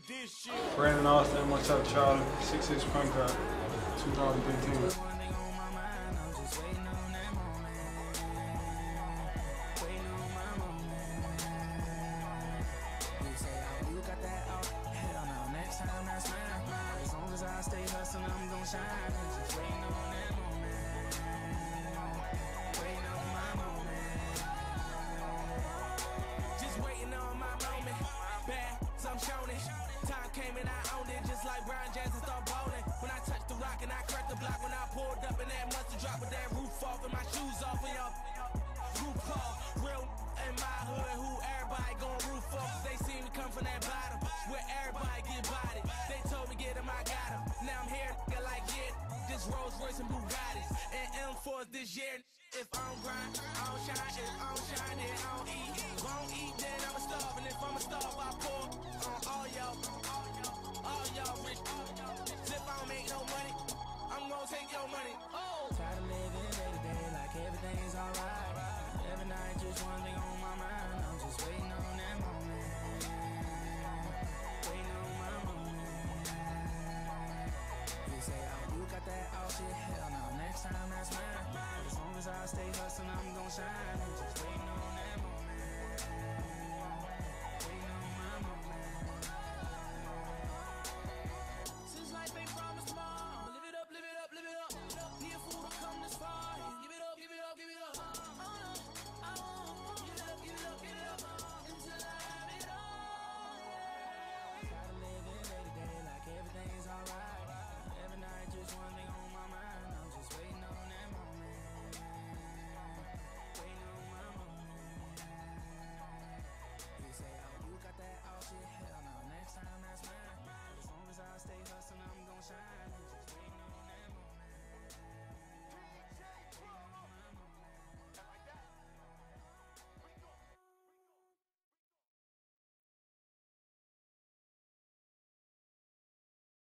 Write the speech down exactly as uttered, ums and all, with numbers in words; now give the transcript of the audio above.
Brandon Austin, Imhotep Charter, six six point guard, two thousand fifteen. Time came and I owned it just like Brian Jackson start bowling. When I touched the rock and I cracked the block, when I pulled up and that mustard drop with that roof off and my shoes off and your roof off. Real in my hood, who everybody gon' roof off. They see me come from that bottom where everybody get bodied. They told me get him, I got him. Now I'm here like yeah, this Rolls Royce and Bugattis and M fours this year. If I don't grind, I don't shine. If I don't shine, then I